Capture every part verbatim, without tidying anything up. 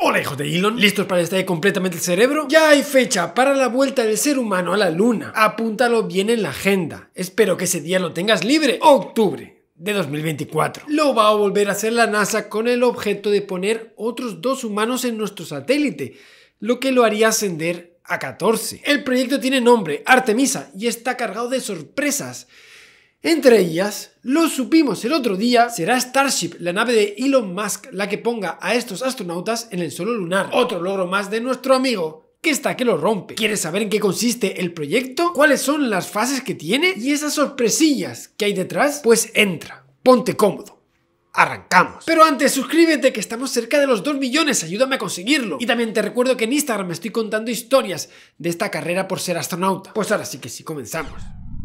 Hola, hijos de Elon, ¿listos para estallar completamente el cerebro? Ya hay fecha para la vuelta del ser humano a la luna. Apúntalo bien en la agenda. Espero que ese día lo tengas libre. Octubre de dos mil veinticuatro. Lo va a volver a hacer la NASA con el objeto de poner otros dos humanos en nuestro satélite, lo que lo haría ascender a catorce. El proyecto tiene nombre, Artemisa, y está cargado de sorpresas. Entre ellas, lo supimos el otro día, será Starship, la nave de Elon Musk, la que ponga a estos astronautas en el suelo lunar. Otro logro más de nuestro amigo, que está que lo rompe. ¿Quieres saber en qué consiste el proyecto? ¿Cuáles son las fases que tiene? ¿Y esas sorpresillas que hay detrás? Pues entra, ponte cómodo. Arrancamos. Pero antes, suscríbete que estamos cerca de los dos millones, ayúdame a conseguirlo. Y también te recuerdo que en Instagram me estoy contando historias de esta carrera por ser astronauta. Pues ahora sí que sí, comenzamos.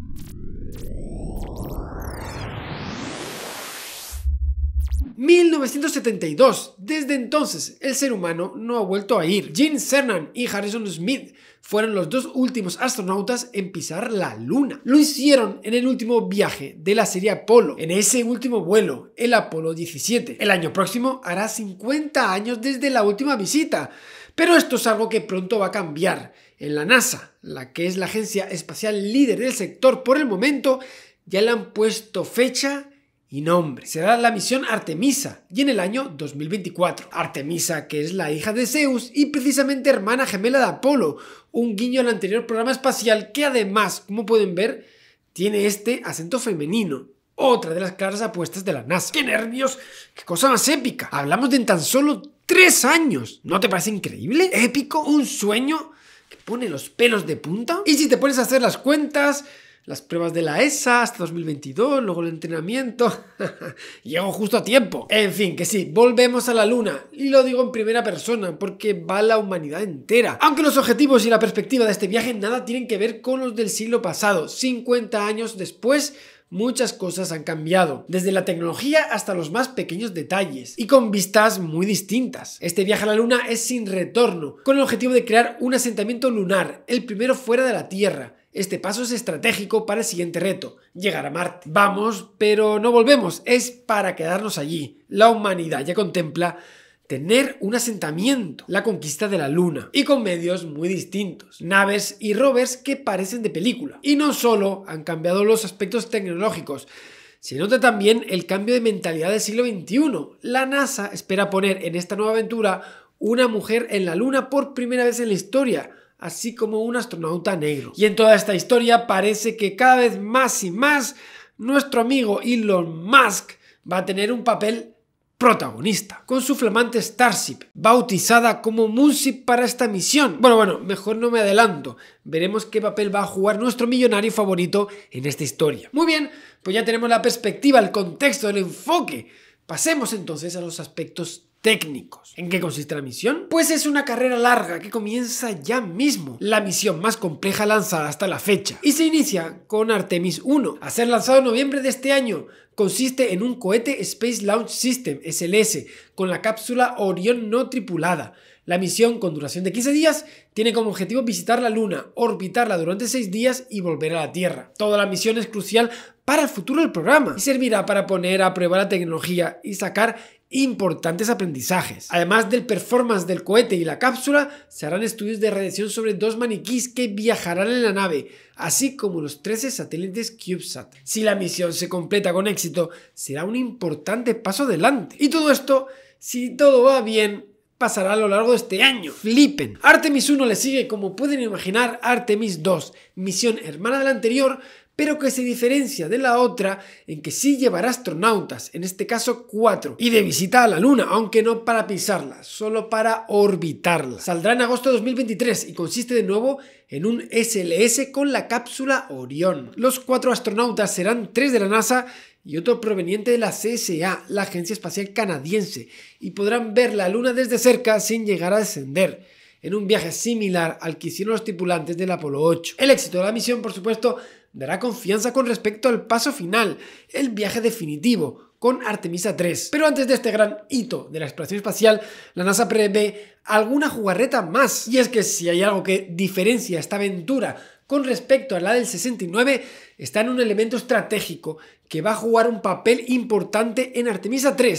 mil novecientos setenta y dos. Desde entonces, el ser humano no ha vuelto a ir. Gene Cernan y Harrison Smith fueron los dos últimos astronautas en pisar la Luna. Lo hicieron en el último viaje de la serie Apolo, en ese último vuelo, el Apolo diecisiete. El año próximo hará cincuenta años desde la última visita. Pero esto es algo que pronto va a cambiar. En la NASA, la que es la agencia espacial líder del sector por el momento, ya le han puesto fecha y nombre. Será la misión Artemisa y en el año dos mil veinticuatro. Artemisa, que es la hija de Zeus y precisamente hermana gemela de Apolo, un guiño al anterior programa espacial que además, como pueden ver, tiene este acento femenino. Otra de las claras apuestas de la NASA. ¡Qué nervios! ¡Qué cosa más épica! Hablamos de en tan solo tres años. ¿No te parece increíble? ¿Épico? ¿Un sueño que pone los pelos de punta? Y si te pones a hacer las cuentas, las pruebas de la E S A hasta dos mil veintidós, luego el entrenamiento. Llego justo a tiempo. En fin, que sí, volvemos a la Luna. Y lo digo en primera persona porque va la humanidad entera. Aunque los objetivos y la perspectiva de este viaje nada tienen que ver con los del siglo pasado. cincuenta años después, muchas cosas han cambiado, desde la tecnología hasta los más pequeños detalles, y con vistas muy distintas. Este viaje a la Luna es sin retorno, con el objetivo de crear un asentamiento lunar, el primero fuera de la Tierra. Este paso es estratégico para el siguiente reto, llegar a Marte. Vamos, pero no volvemos, es para quedarnos allí. La humanidad ya contempla tener un asentamiento, la conquista de la Luna, y con medios muy distintos, naves y rovers que parecen de película. Y no solo han cambiado los aspectos tecnológicos, se nota también el cambio de mentalidad del siglo veintiuno. La NASA espera poner en esta nueva aventura una mujer en la Luna por primera vez en la historia, así como un astronauta negro. Y en toda esta historia parece que cada vez más y más nuestro amigo Elon Musk va a tener un papel protagonista, con su flamante Starship, bautizada como Moonship para esta misión. Bueno, bueno, mejor no me adelanto. Veremos qué papel va a jugar nuestro millonario favorito en esta historia. Muy bien, pues ya tenemos la perspectiva, el contexto, el enfoque. Pasemos entonces a los aspectos técnicos. ¿En qué consiste la misión? Pues es una carrera larga que comienza ya mismo, la misión más compleja lanzada hasta la fecha, y se inicia con Artemis uno, a ser lanzado en noviembre de este año. Consiste en un cohete Space Launch System S L S con la cápsula Orión no tripulada. La misión, con duración de quince días, tiene como objetivo visitar la Luna, orbitarla durante seis días y volver a la Tierra. Toda la misión es crucial para el futuro del programa y servirá para poner a prueba la tecnología y sacar importantes aprendizajes. Además del performance del cohete y la cápsula, se harán estudios de radiación sobre dos maniquís que viajarán en la nave, así como los trece satélites CubeSat. Si la misión se completa con éxito, será un importante paso adelante. Y todo esto, si todo va bien, pasará a lo largo de este año. Flipen. Artemis uno le sigue, como pueden imaginar, Artemis dos, misión hermana de la anterior, pero que se diferencia de la otra en que sí llevará astronautas, en este caso cuatro, y de visita a la Luna, aunque no para pisarla, solo para orbitarla. Saldrá en agosto de dos mil veintitrés y consiste de nuevo en un S L S con la cápsula Orión. Los cuatro astronautas serán tres de la NASA y otro proveniente de la C S A, la Agencia Espacial Canadiense, y podrán ver la Luna desde cerca sin llegar a descender, en un viaje similar al que hicieron los tripulantes del Apolo ocho. El éxito de la misión, por supuesto, dará confianza con respecto al paso final, el viaje definitivo, con Artemisa tres. Pero antes de este gran hito de la exploración espacial, la NASA prevé alguna jugarreta más. Y es que si hay algo que diferencia esta aventura con respecto a la del sesenta y nueve, está en un elemento estratégico que va a jugar un papel importante en Artemisa tres,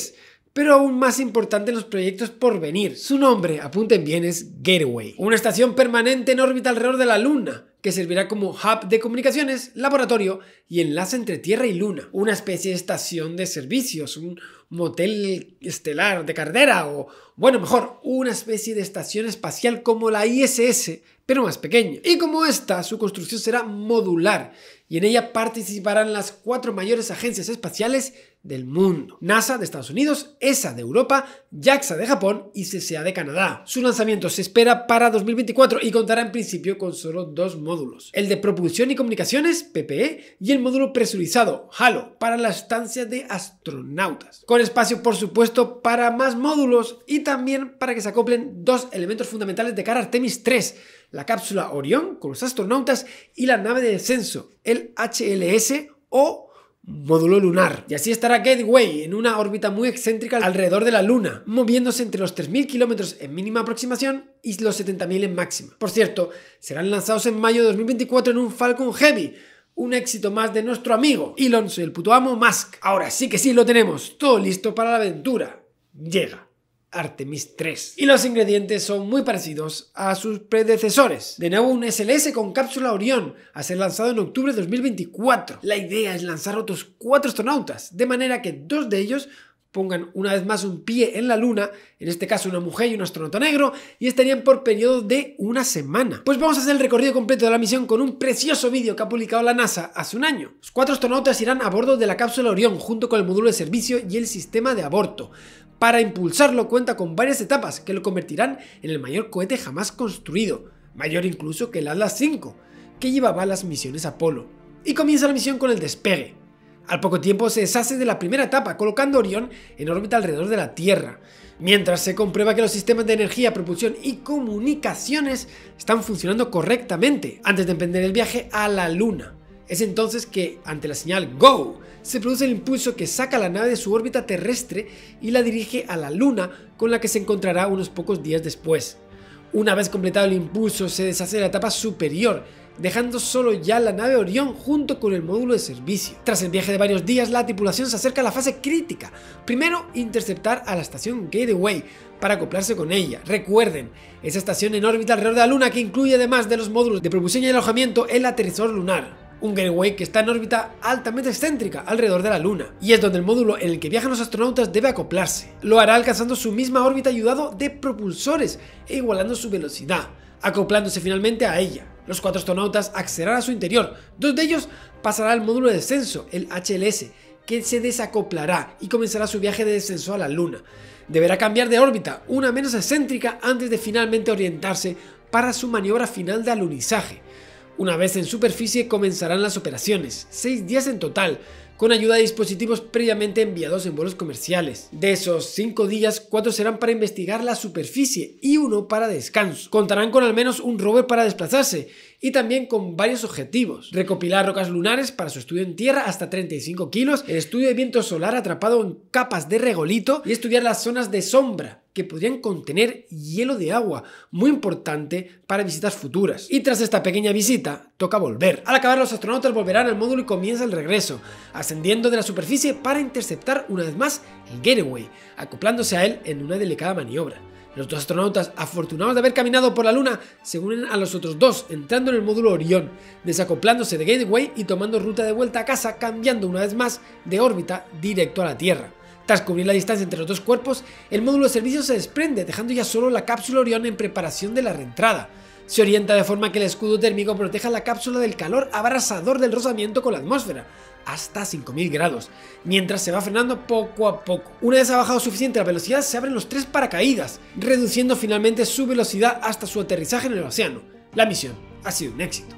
Pero aún más importante en los proyectos por venir. Su nombre, apunten bien, es Gateway. Una estación permanente en órbita alrededor de la Luna, que servirá como hub de comunicaciones, laboratorio y enlace entre Tierra y Luna. Una especie de estación de servicios, un motel estelar de carrera o, bueno, mejor, una especie de estación espacial como la I S S, pero más pequeña. Y como esta, su construcción será modular y en ella participarán las cuatro mayores agencias espaciales del mundo: NASA de Estados Unidos, E S A de Europa, JAXA de Japón y C S A de Canadá. Su lanzamiento se espera para dos mil veinticuatro y contará en principio con solo dos módulos: el de propulsión y comunicaciones, P P E, y el módulo presurizado, HALO, para la estancia de astronautas. Con espacio, por supuesto, para más módulos y también para que se acoplen dos elementos fundamentales de cara a Artemis tres: la cápsula Orión con los astronautas y la nave de descenso, el H L S o módulo lunar. Y así estará Gateway en una órbita muy excéntrica alrededor de la Luna, moviéndose entre los tres mil kilómetros en mínima aproximación y los setenta mil en máxima. Por cierto, serán lanzados en mayo de dos mil veinticuatro en un Falcon Heavy. Un éxito más de nuestro amigo Elon, soy el puto amo, Musk. Ahora sí que sí lo tenemos, todo listo para la aventura. Llega Artemis tres. Y los ingredientes son muy parecidos a sus predecesores. De nuevo un S L S con cápsula Orión, a ser lanzado en octubre de dos mil veinticuatro. La idea es lanzar otros cuatro astronautas, de manera que dos de ellos pongan una vez más un pie en la Luna, en este caso una mujer y un astronauta negro, y estarían por periodo de una semana. Pues vamos a hacer el recorrido completo de la misión con un precioso vídeo que ha publicado la NASA hace un año. Los cuatro astronautas irán a bordo de la cápsula Orión junto con el módulo de servicio y el sistema de aborto. Para impulsarlo cuenta con varias etapas que lo convertirán en el mayor cohete jamás construido, mayor incluso que el Atlas cinco, que llevaba las misiones Apolo. Y comienza la misión con el despegue. Al poco tiempo se deshace de la primera etapa, colocando Orión en órbita alrededor de la Tierra, mientras se comprueba que los sistemas de energía, propulsión y comunicaciones están funcionando correctamente antes de emprender el viaje a la Luna. Es entonces que, ante la señal GO, se produce el impulso que saca a la nave de su órbita terrestre y la dirige a la Luna, con la que se encontrará unos pocos días después. Una vez completado el impulso, se deshace de la etapa superior, dejando solo ya la nave Orión junto con el módulo de servicio. Tras el viaje de varios días, la tripulación se acerca a la fase crítica. Primero, interceptar a la estación Gateway para acoplarse con ella. Recuerden, esa estación en órbita alrededor de la Luna que incluye, además de los módulos de propulsión y alojamiento, el aterrizador lunar. Un Gateway que está en órbita altamente excéntrica alrededor de la Luna, y es donde el módulo en el que viajan los astronautas debe acoplarse. Lo hará alcanzando su misma órbita ayudado de propulsores e igualando su velocidad, acoplándose finalmente a ella. Los cuatro astronautas accederán a su interior. Dos de ellos pasarán al módulo de descenso, el H L S, que se desacoplará y comenzará su viaje de descenso a la Luna. Deberá cambiar de órbita, una menos excéntrica, antes de finalmente orientarse para su maniobra final de alunizaje. Una vez en superficie comenzarán las operaciones, seis días en total, con ayuda de dispositivos previamente enviados en vuelos comerciales. De esos cinco días, cuatro serán para investigar la superficie y uno para descanso. Contarán con al menos un rover para desplazarse y también con varios objetivos: recopilar rocas lunares para su estudio en tierra hasta treinta y cinco kilos, el estudio de viento solar atrapado en capas de regolito y estudiar las zonas de sombra que podrían contener hielo de agua, muy importante para visitas futuras. Y tras esta pequeña visita, toca volver. Al acabar, los astronautas volverán al módulo y comienza el regreso, ascendiendo de la superficie para interceptar una vez más el Gateway, acoplándose a él en una delicada maniobra. Los dos astronautas, afortunados de haber caminado por la Luna, se unen a los otros dos, entrando en el módulo Orión, desacoplándose de Gateway y tomando ruta de vuelta a casa, cambiando una vez más de órbita directo a la Tierra. Tras cubrir la distancia entre los dos cuerpos, el módulo de servicio se desprende, dejando ya solo la cápsula Orión en preparación de la reentrada. Se orienta de forma que el escudo térmico proteja la cápsula del calor abrasador del rozamiento con la atmósfera, hasta cinco mil grados, mientras se va frenando poco a poco. Una vez ha bajado suficiente la velocidad, se abren los tres paracaídas, reduciendo finalmente su velocidad hasta su aterrizaje en el océano. La misión ha sido un éxito.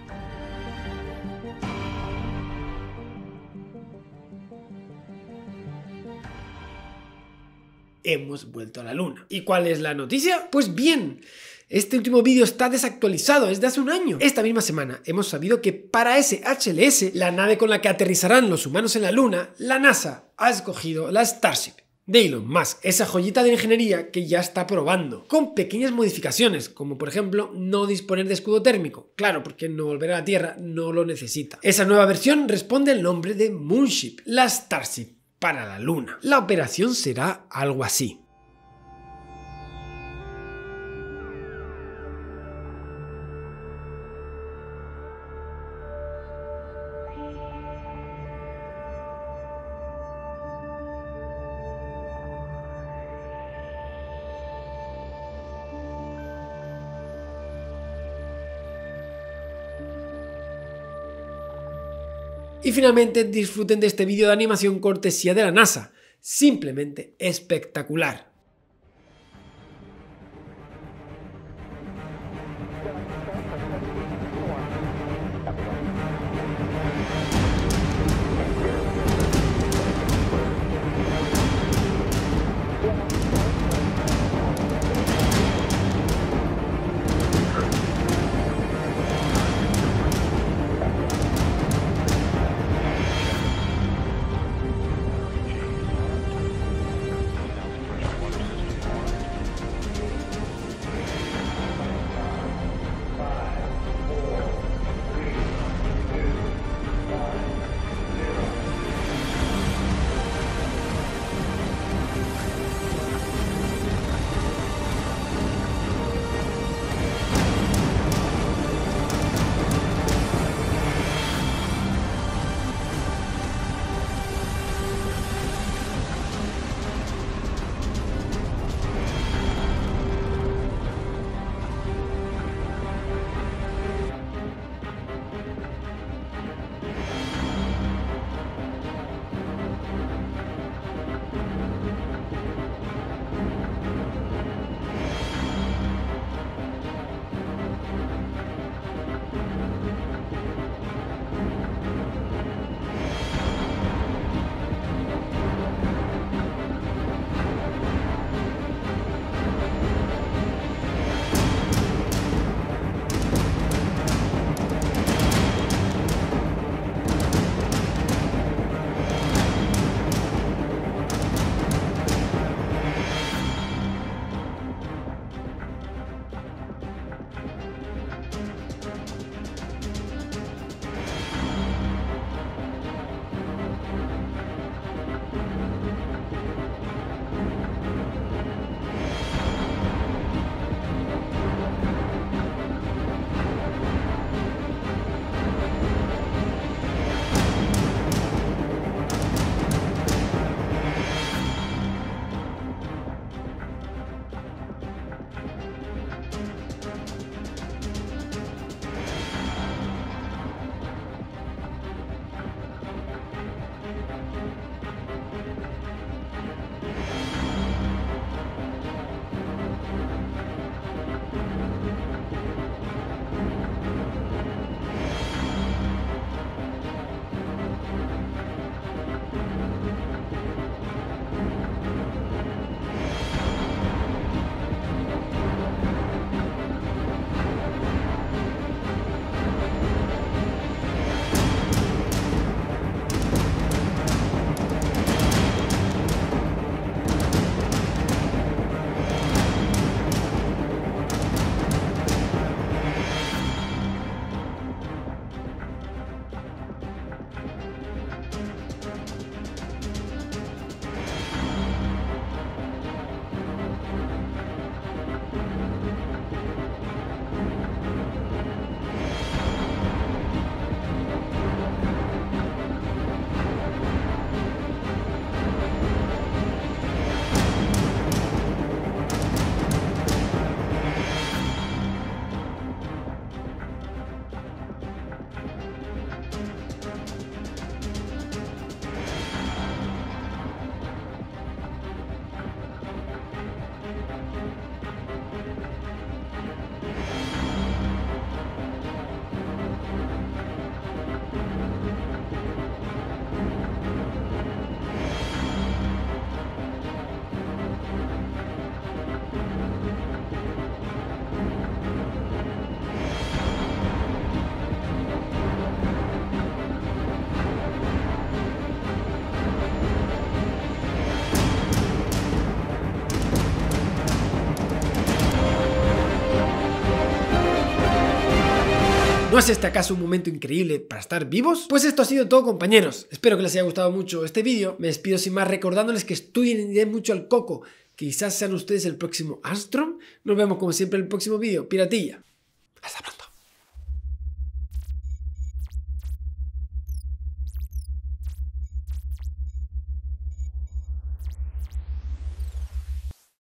Hemos vuelto a la Luna. ¿Y cuál es la noticia? Pues bien, este último vídeo está desactualizado, es de hace un año. Esta misma semana hemos sabido que para ese H L S, la nave con la que aterrizarán los humanos en la Luna, la NASA ha escogido la Starship de Elon Musk, esa joyita de ingeniería que ya está probando, con pequeñas modificaciones, como por ejemplo no disponer de escudo térmico, claro, porque no volver a la Tierra no lo necesita. Esa nueva versión responde al nombre de Moonship, la Starship para la Luna. La operación será algo así. Y finalmente disfruten de este vídeo de animación cortesía de la NASA, simplemente espectacular. ¿No es este acaso un momento increíble para estar vivos? Pues esto ha sido todo, compañeros. Espero que les haya gustado mucho este vídeo. Me despido sin más recordándoles que estudien y den mucho al coco. Quizás sean ustedes el próximo Armstrong. Nos vemos como siempre en el próximo vídeo. Piratilla. Hasta pronto.